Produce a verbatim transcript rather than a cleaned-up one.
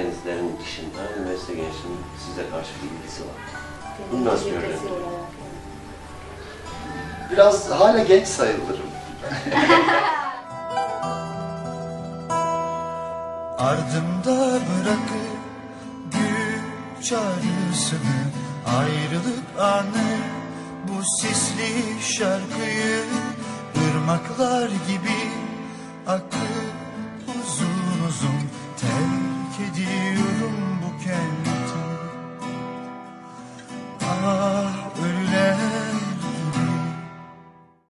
Karadenizlerin dışında üniversite gençliğinin size karşı bir ilgisi var. Bunu nasıl görüyorsunuz? Biraz hala genç sayılırım. Ardımda bırakıp güç çağrısını, ayrılık anı, bu sisli şarkıyı ırmaklar gibi akıp